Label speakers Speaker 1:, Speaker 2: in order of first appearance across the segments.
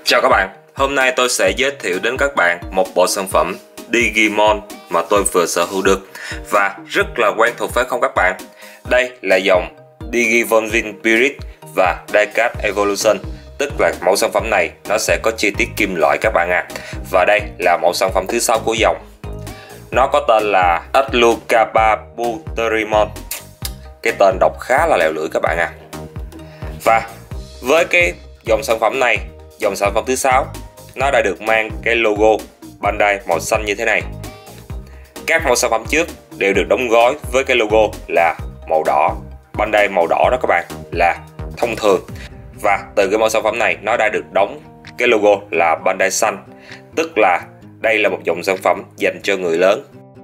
Speaker 1: Chào các bạn, hôm nay tôi sẽ giới thiệu đến các bạn một bộ sản phẩm Digimon mà tôi vừa sở hữu được và rất là quen thuộc phải không các bạn? Đây là dòng Digivolving Spirit và Diecast Evolution, tức là mẫu sản phẩm này nó sẽ có chi tiết kim loại các bạn ạ. Và đây là mẫu sản phẩm thứ 6 của dòng. Nó có tên là Atlhukabuterimon. Cái tên đọc khá là lèo lưỡi các bạn ạ. Và với cái dòng sản phẩm này, dòng sản phẩm thứ 6, nó đã được mang cái logo Bandai màu xanh như thế này. Các mẫu sản phẩm trước đều được đóng gói với cái logo là màu đỏ. Bandai màu đỏ đó các bạn là thông thường. Và từ cái mẫu sản phẩm này nó đã được đóng cái logo là Bandai xanh, tức là đây là một dòng sản phẩm dành cho người lớn.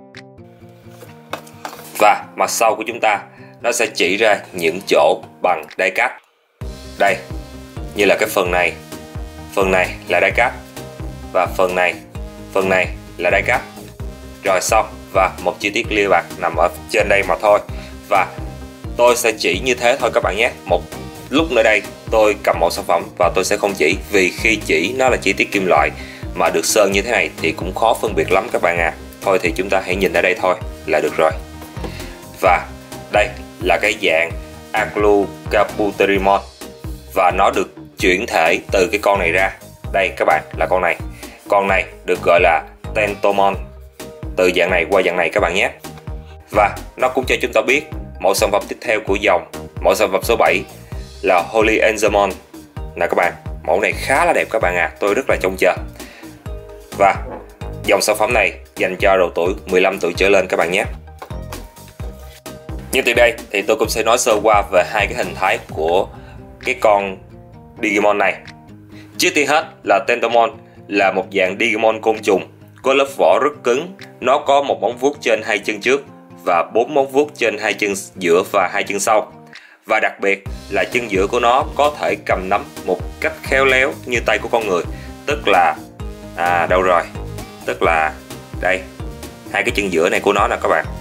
Speaker 1: Và mặt sau của chúng ta nó sẽ chỉ ra những chỗ bằng diecast. Đây, như là cái phần này là diecast và phần này là diecast. Rồi xong, và một chi tiết lia bạc nằm ở trên đây mà thôi. Và tôi sẽ chỉ như thế thôi các bạn nhé. Một lúc nữa đây tôi cầm một sản phẩm và tôi sẽ không chỉ, vì khi chỉ nó là chi tiết kim loại mà được sơn như thế này thì cũng khó phân biệt lắm các bạn à. Thôi thì chúng ta hãy nhìn ở đây thôi là được rồi. Và đây là cái dạng Atlhukabuterimon và nó được chuyển thể từ cái con này ra. Đây các bạn là con này. Con này được gọi là Tentomon, từ dạng này qua dạng này các bạn nhé. Và nó cũng cho chúng ta biết mẫu sản phẩm tiếp theo của dòng, mẫu sản phẩm số 7 là Holy Angemon. Nè các bạn, mẫu này khá là đẹp các bạn à, tôi rất là trông chờ. Và dòng sản phẩm này dành cho độ tuổi 15 tuổi trở lên các bạn nhé. Nhưng từ đây thì tôi cũng sẽ nói sơ qua về hai cái hình thái của cái con Digimon này. Trước tiên hết là Tentomon là một dạng Digimon côn trùng có lớp vỏ rất cứng. Nó có một móng vuốt trên hai chân trước và 4 móng vuốt trên hai chân giữa và hai chân sau. Và đặc biệt là chân giữa của nó có thể cầm nắm một cách khéo léo như tay của con người. Tức là đâu rồi? Tức là đây, hai cái chân giữa này của nó nè các bạn.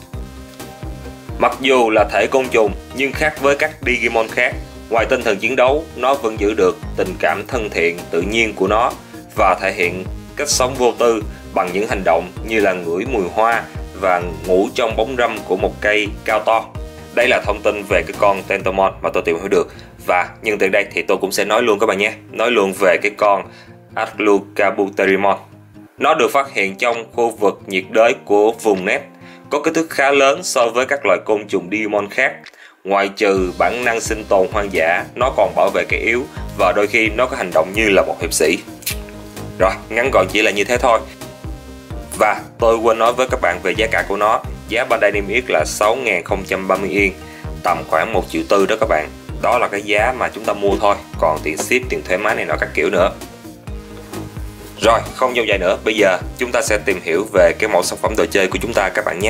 Speaker 1: Mặc dù là thể côn trùng nhưng khác với các Digimon khác, ngoài tinh thần chiến đấu, nó vẫn giữ được tình cảm thân thiện tự nhiên của nó và thể hiện cách sống vô tư bằng những hành động như là ngửi mùi hoa và ngủ trong bóng râm của một cây cao to. Đây là thông tin về cái con Tentomon mà tôi tìm hiểu được. Và nhân từ đây thì tôi cũng sẽ nói luôn các bạn nhé. Nói luôn về cái con Atlhukabuterimon. Nó được phát hiện trong khu vực nhiệt đới của vùng Nét, có kích thước khá lớn so với các loài côn trùng Digimon khác. Ngoài trừ bản năng sinh tồn hoang dã, nó còn bảo vệ kẻ yếu và đôi khi nó có hành động như là một hiệp sĩ. Rồi, ngắn gọn chỉ là như thế thôi. Và tôi quên nói với các bạn về giá cả của nó. Giá Bandai niêm yết là 6.030 Yên, tầm khoảng 1,4 triệu đó các bạn. Đó là cái giá mà chúng ta mua thôi, còn tiền ship, tiền thuế má này nọ các kiểu nữa. Rồi, không dâu dài nữa, bây giờ chúng ta sẽ tìm hiểu về cái mẫu sản phẩm đồ chơi của chúng ta các bạn nhé.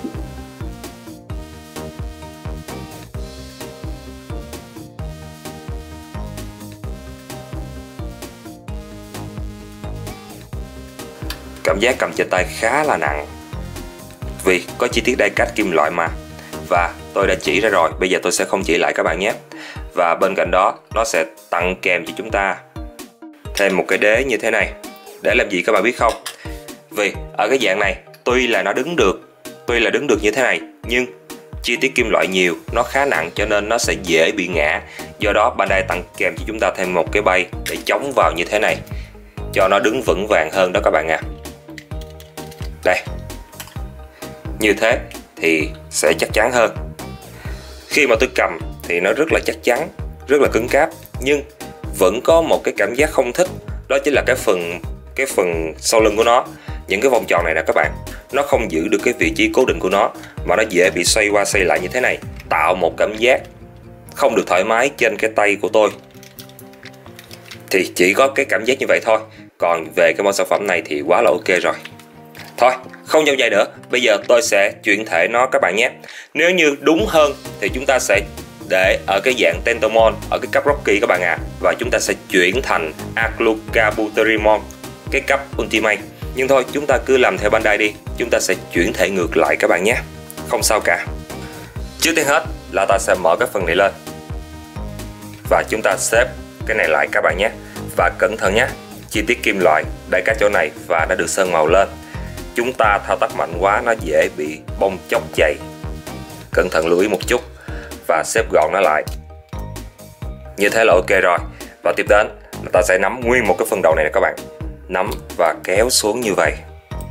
Speaker 1: Cảm giác cầm trên tay khá là nặng vì có chi tiết diecast kim loại mà. Và tôi đã chỉ ra rồi, bây giờ tôi sẽ không chỉ lại các bạn nhé. Và bên cạnh đó nó sẽ tặng kèm cho chúng ta thêm một cái đế như thế này. Để làm gì các bạn biết không? Vì ở cái dạng này tuy là đứng được như thế này, nhưng chi tiết kim loại nhiều, nó khá nặng cho nên nó sẽ dễ bị ngã. Do đó Bandai tặng kèm cho chúng ta thêm một cái bay để chống vào như thế này, cho nó đứng vững vàng hơn đó các bạn ạ. Đây, như thế thì sẽ chắc chắn hơn. Khi mà tôi cầm thì nó rất là chắc chắn, rất là cứng cáp, nhưng vẫn có một cái cảm giác không thích. Đó chính là cái phần sau lưng của nó, những cái vòng tròn này nè các bạn, nó không giữ được cái vị trí cố định của nó mà nó dễ bị xoay qua xoay lại như thế này, tạo một cảm giác không được thoải mái trên cái tay của tôi. Thì chỉ có cái cảm giác như vậy thôi. Còn về cái mẫu sản phẩm này thì quá là ok rồi. Thôi, không dâu dài nữa, bây giờ tôi sẽ chuyển thể nó các bạn nhé. Nếu như đúng hơn thì chúng ta sẽ để ở cái dạng Tentomon ở cái cấp Rocky các bạn ạ. Và chúng ta sẽ chuyển thành Atlhukabuterimon cái cấp Ultimate. Nhưng thôi, chúng ta cứ làm theo Bandai đi. Chúng ta sẽ chuyển thể ngược lại các bạn nhé. Không sao cả. Trước tiên hết là ta sẽ mở cái phần này lên và chúng ta xếp cái này lại các bạn nhé. Và cẩn thận nhé, chi tiết kim loại đây các chỗ này và nó được sơn màu lên. Chúng ta thao tác mạnh quá nó dễ bị bong chóc chày. Cẩn thận lưu ý một chút và xếp gọn nó lại. Như thế là ok rồi. Và tiếp đến là ta sẽ nắm nguyên một cái phần đầu này nè các bạn. Nắm và kéo xuống như vậy.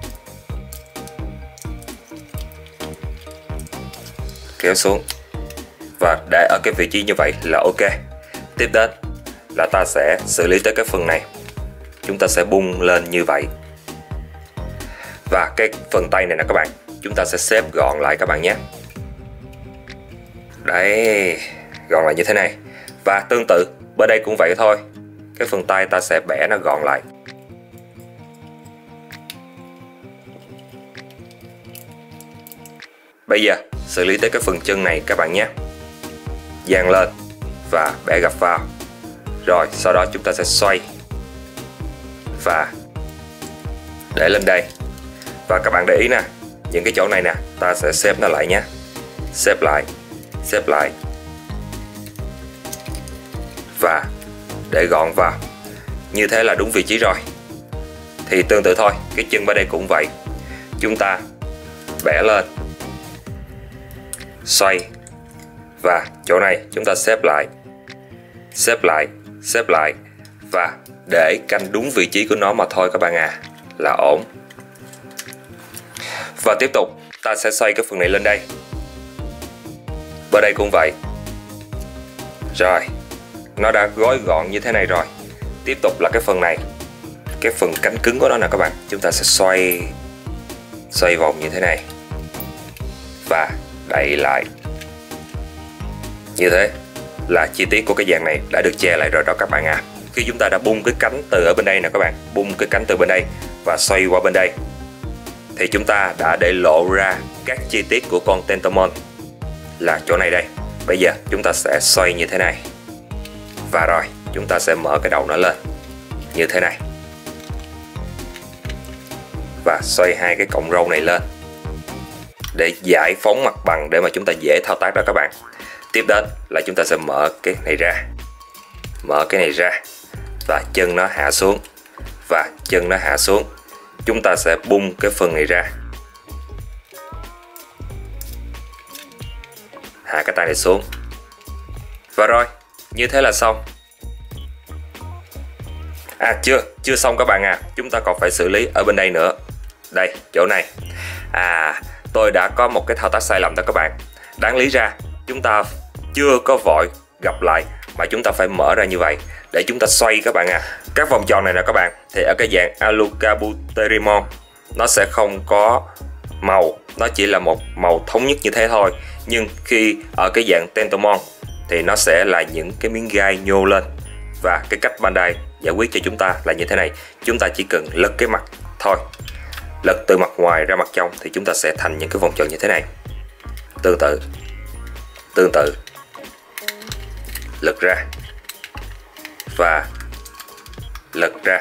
Speaker 1: Kéo xuống và để ở cái vị trí như vậy là ok. Tiếp đến là ta sẽ xử lý tới cái phần này. Chúng ta sẽ bung lên như vậy. Và cái phần tay này nè các bạn, chúng ta sẽ xếp gọn lại các bạn nhé. Đấy, gọn lại như thế này. Và tương tự bên đây cũng vậy thôi. Cái phần tay ta sẽ bẻ nó gọn lại. Bây giờ xử lý tới cái phần chân này các bạn nhé. Dang lên và bẻ gập vào. Rồi sau đó chúng ta sẽ xoay và để lên đây. Và các bạn để ý nè, những cái chỗ này nè, ta sẽ xếp nó lại nhé. Xếp lại, xếp lại và để gọn vào. Như thế là đúng vị trí rồi. Thì tương tự thôi, cái chân bên đây cũng vậy. Chúng ta bẻ lên, xoay và chỗ này chúng ta xếp lại, xếp lại, xếp lại và để canh đúng vị trí của nó mà thôi các bạn à, là ổn. Và tiếp tục ta sẽ xoay cái phần này lên đây. Bên đây cũng vậy. Rồi, nó đã gói gọn như thế này rồi. Tiếp tục là cái phần này, cái phần cánh cứng của nó nè các bạn. Chúng ta sẽ xoay vòng như thế này và đậy lại. Như thế là chi tiết của cái dàn này đã được che lại rồi đó các bạn à. Khi chúng ta đã bung cái cánh từ ở bên đây nè các bạn, bung cái cánh từ bên đây và xoay qua bên đây, thì chúng ta đã để lộ ra các chi tiết của con Tentomon là chỗ này đây. Bây giờ chúng ta sẽ xoay như thế này. Và rồi chúng ta sẽ mở cái đầu nó lên như thế này. Và xoay hai cái cọng râu này lên để giải phóng mặt bằng để mà chúng ta dễ thao tác đó các bạn. Tiếp đến là chúng ta sẽ mở cái này ra. Mở cái này ra và chân nó hạ xuống. Và chân nó hạ xuống. Chúng ta sẽ bung cái phần này ra. Hạ cái tay này xuống. Và rồi, như thế là xong. À chưa xong các bạn à. Chúng ta còn phải xử lý ở bên đây nữa. Đây, chỗ này. À, tôi đã có một cái thao tác sai lầm đó các bạn. Đáng lý ra chúng ta chưa có vội gập lại mà chúng ta phải mở ra như vậy để chúng ta xoay các bạn à. Các vòng tròn này nè các bạn, thì ở cái dạng Alucardbuterimon nó sẽ không có màu, nó chỉ là một màu thống nhất như thế thôi. Nhưng khi ở cái dạng Tentomon thì nó sẽ là những cái miếng gai nhô lên. Và cái cách Bandai giải quyết cho chúng ta là như thế này. Chúng ta chỉ cần lật cái mặt thôi, lật từ mặt ngoài ra mặt trong thì chúng ta sẽ thành những cái vòng tròn như thế này. Tương tự lật ra và lật ra.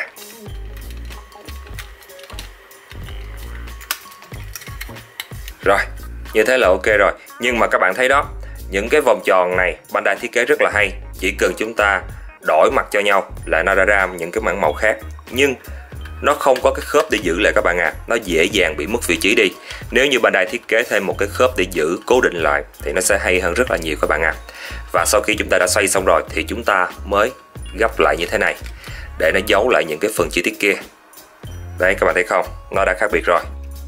Speaker 1: Rồi, như thế là ok rồi. Nhưng mà các bạn thấy đó, những cái vòng tròn này Bandai thiết kế rất là hay. Chỉ cần chúng ta đổi mặt cho nhau là nó đã ra những cái mảng màu khác. Nhưng nó không có cái khớp để giữ lại các bạn à. Nó dễ dàng bị mất vị trí đi. Nếu như Bandai thiết kế thêm một cái khớp để giữ cố định lại thì nó sẽ hay hơn rất là nhiều các bạn à. Và sau khi chúng ta đã xoay xong rồi thì chúng ta mới gấp lại như thế này để nó giấu lại những cái phần chi tiết kia. Đấy các bạn thấy không, nó đã khác biệt rồi.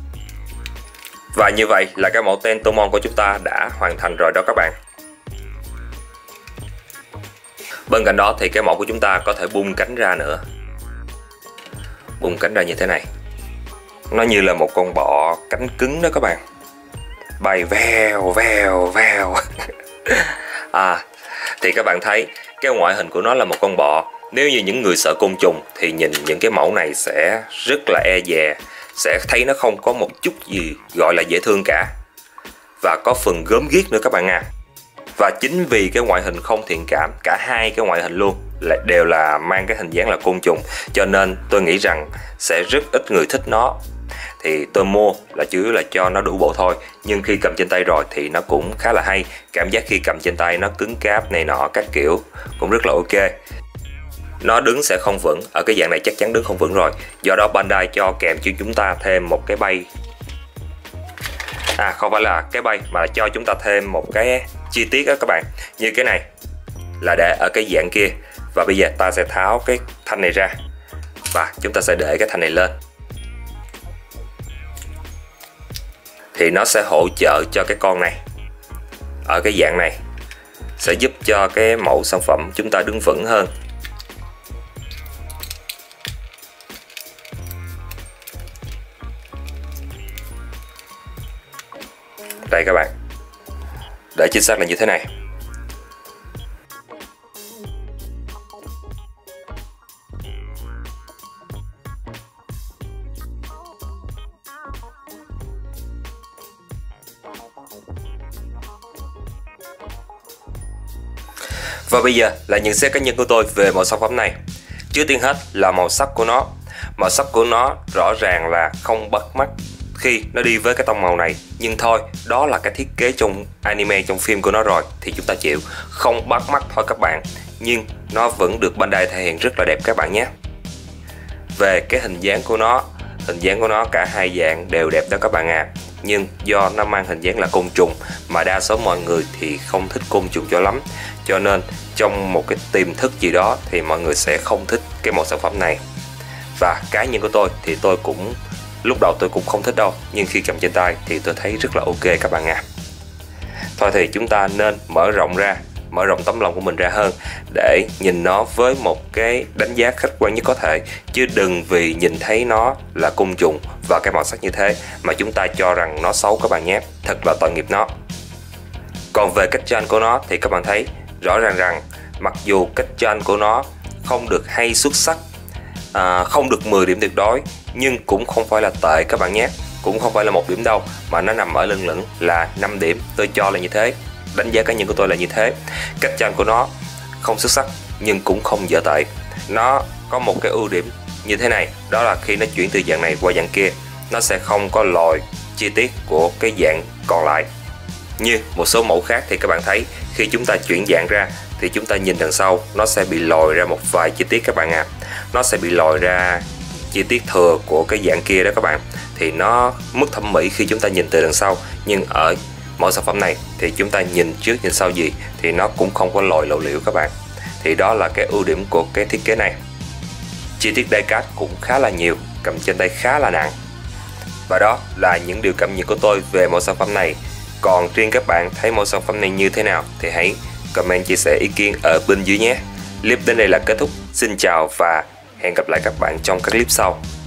Speaker 1: Và như vậy là cái mẫu Tentomon của chúng ta đã hoàn thành rồi đó các bạn. Bên cạnh đó thì cái mẫu của chúng ta có thể bung cánh ra nữa. Bung cánh ra như thế này. Nó như là một con bọ cánh cứng đó các bạn. Bay vèo vèo vèo. Thì các bạn thấy cái ngoại hình của nó là một con bọ. Nếu như những người sợ côn trùng thì nhìn những cái mẫu này sẽ rất là e dè, sẽ thấy nó không có một chút gì gọi là dễ thương cả. Và có phần gớm ghiếc nữa các bạn à. Và chính vì cái ngoại hình không thiện cảm, cả hai cái ngoại hình luôn đều là mang cái hình dáng là côn trùng, cho nên tôi nghĩ rằng sẽ rất ít người thích nó. Thì tôi mua là chủ yếu là cho nó đủ bộ thôi. Nhưng khi cầm trên tay rồi thì nó cũng khá là hay. Cảm giác khi cầm trên tay nó cứng cáp này nọ các kiểu cũng rất là ok. nó đứng sẽ không vững. Ở cái dạng này chắc chắn đứng không vững rồi. Do đó Bandai cho kèm cho chúng ta thêm một cái bay, không phải là cái bay mà cho chúng ta thêm một cái chi tiết đó các bạn. Như cái này là để ở cái dạng kia, và bây giờ ta sẽ tháo cái thanh này ra và chúng ta sẽ để cái thanh này lên, thì nó sẽ hỗ trợ cho cái con này ở cái dạng này, sẽ giúp cho cái mẫu sản phẩm chúng ta đứng vững hơn. Đây các bạn, để chính xác là như thế này. Và bây giờ là nhận xét cá nhân của tôi về mẫu sản phẩm này. Trước tiên hết là màu sắc của nó. Màu sắc của nó rõ ràng là không bắt mắt khi nó đi với cái tông màu này. Nhưng thôi, đó là cái thiết kế trong anime, trong phim của nó rồi, thì chúng ta chịu. Không bắt mắt thôi các bạn, nhưng nó vẫn được Bandai thể hiện rất là đẹp các bạn nhé. Về cái hình dáng của nó cả hai dạng đều đẹp đó các bạn à. Nhưng do nó mang hình dáng là côn trùng, mà đa số mọi người thì không thích côn trùng cho lắm, cho nên trong một cái tiềm thức gì đó thì mọi người sẽ không thích cái mẫu sản phẩm này. Và cá nhân của tôi thì tôi cũng lúc đầu tôi cũng không thích đâu, nhưng khi cầm trên tay thì tôi thấy rất là ok các bạn à. Thôi thì chúng ta nên mở rộng tấm lòng của mình ra hơn để nhìn nó với một cái đánh giá khách quan nhất có thể, chứ đừng vì nhìn thấy nó là côn trùng và cái màu sắc như thế mà chúng ta cho rằng nó xấu các bạn nhé. Thật là tội nghiệp nó. Còn về cách tranh của nó thì các bạn thấy rõ ràng rằng mặc dù cách tranh của nó không được hay xuất sắc, không được 10 điểm tuyệt đối, nhưng cũng không phải là tệ các bạn nhé. Cũng không phải là 1 điểm đâu, mà nó nằm ở lưng lửng là 5 điểm. Tôi cho là như thế, đánh giá cá nhân của tôi là như thế. Cách tranh của nó không xuất sắc nhưng cũng không dở tệ. Nó có một cái ưu điểm như thế này, đó là khi nó chuyển từ dạng này qua dạng kia, nó sẽ không có lòi chi tiết của cái dạng còn lại. Như một số mẫu khác thì các bạn thấy khi chúng ta chuyển dạng ra thì chúng ta nhìn đằng sau nó sẽ bị lòi ra một vài chi tiết các bạn à. Nó sẽ bị lòi ra chi tiết thừa của cái dạng kia đó các bạn, thì nó mất thẩm mỹ khi chúng ta nhìn từ đằng sau. Nhưng ở mẫu sản phẩm này thì chúng ta nhìn trước nhìn sau gì thì nó cũng không có lòi lộ liễu các bạn. Thì đó là cái ưu điểm của cái thiết kế này. Chi tiết diecast cũng khá là nhiều, cầm trên tay khá là nặng. Và đó là những điều cảm nhận của tôi về mẫu sản phẩm này. Còn riêng các bạn thấy mẫu sản phẩm này như thế nào thì hãy comment chia sẻ ý kiến ở bên dưới nhé. Clip đến đây là kết thúc. Xin chào và hẹn gặp lại các bạn trong các clip sau.